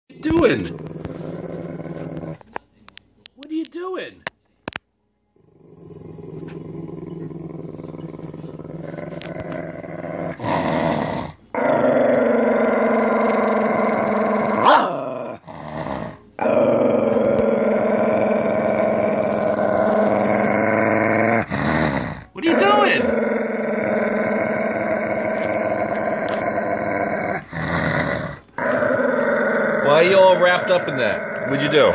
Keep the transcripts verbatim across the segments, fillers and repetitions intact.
What are you doing? What are you doing? What are you doing? Why are you all wrapped up in that? What'd you do?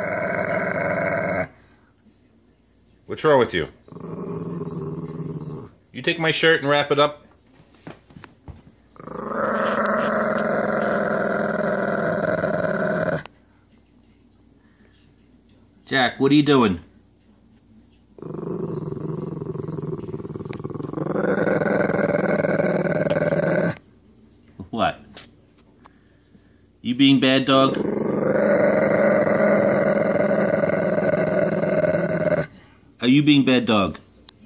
What's wrong with you? You take my shirt and wrap it up? Jack, what are you doing? What? You being bad dog? Are you being bad dog?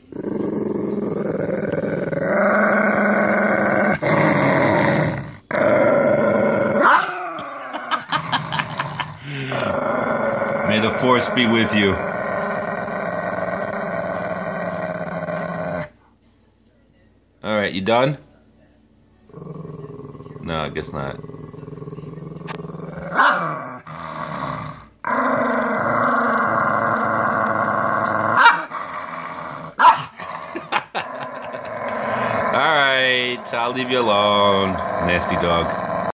May the force be with you. Alright, you done? No, I guess not. Alright, I'll leave you alone, nasty dog.